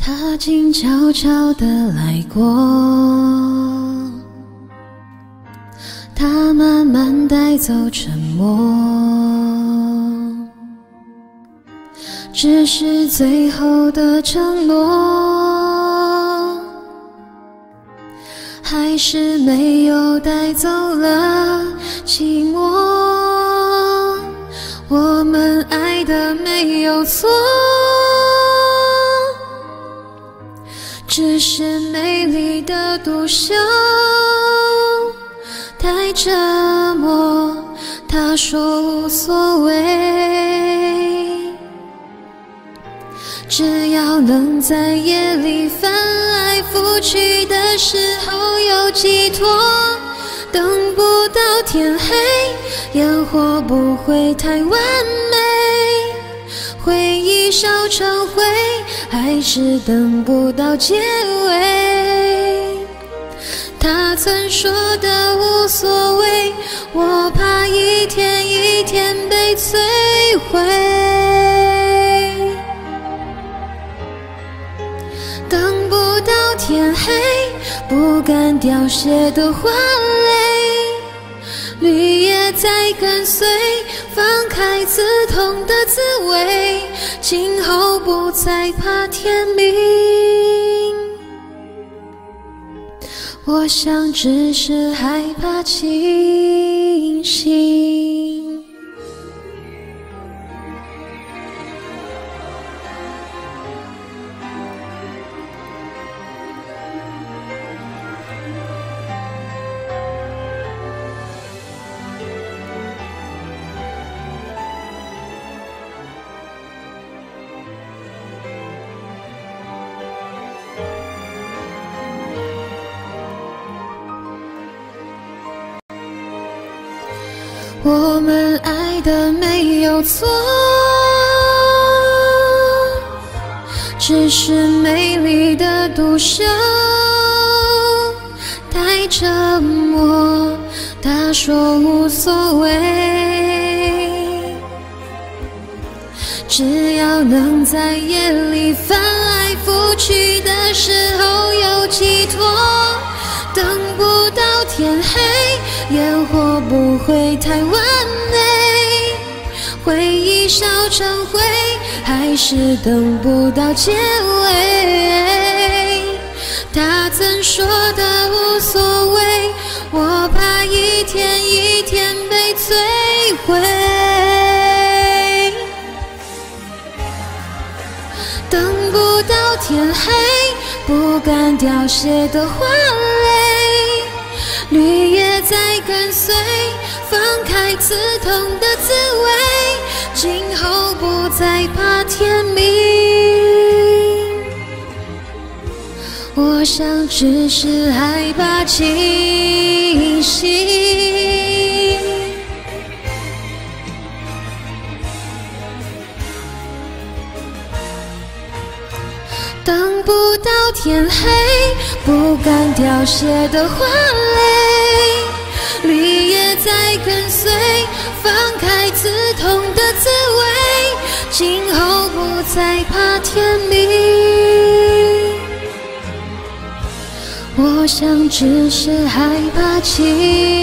他静悄悄地来过，他慢慢带走沉默，只是最后的承诺，还是没有带走了寂寞。我们爱的没有错，只是美丽的独秀太折磨。他说无所谓，只要能在夜里翻来覆去的时候有寄托。等不到天黑，烟火不会太完美，回忆烧成灰，还是等不到结尾。他曾说的无所谓，我怕一天一天被摧毁。等不到天黑，不敢凋谢的花蕾，绿叶在跟随，放开刺痛的滋味，今后不再怕天明。我想只是害怕清醒。我们爱的没有错，只是美丽的独秀太折磨。他说无所谓，只要能在夜里翻来覆去的时候有寄托。等不到天黑，烟火不会太完美，回忆烧成灰，还是等不到结尾。他曾说的无所谓，我怕一天一天被摧毁。等不到天黑，不敢凋谢的花蕾，绿叶在跟随，放开刺痛的滋味，今后不再怕天明。我想只是害怕清醒。等不到天黑，不敢凋谢的花蕾，绿叶在跟随，放开刺痛的滋味，今后不再怕天明。我想只是害怕清